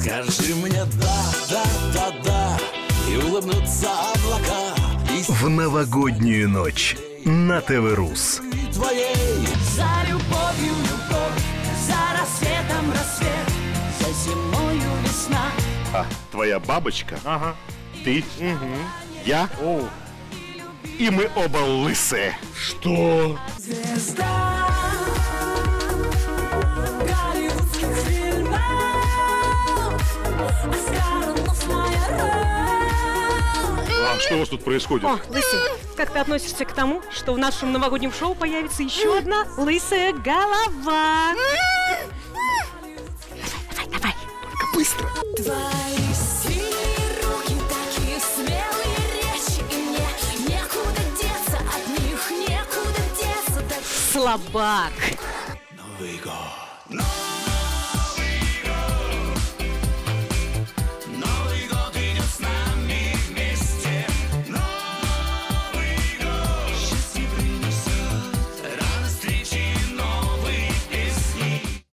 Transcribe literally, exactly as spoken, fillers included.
Скажи мне да, да, да, да, и улыбнутся облака. И в новогоднюю ночь на ТВ-Рус. Твоей. За любовью любовь, за рассветом рассвет, за зимою весна. А, твоя бабочка, Ага. ты, Угу. я, О. и мы оба лысые. Что? Звезда голливудских фильмов, оскароносная роль. А что у вас тут происходит? О, Лысый, как ты относишься к тому, что в нашем новогоднем шоу появится еще одна лысая голова? Давай, давай, только быстро. Твои сильные руки, такие смелые речи, и мне некуда деться от них, некуда деться. Так Слабак.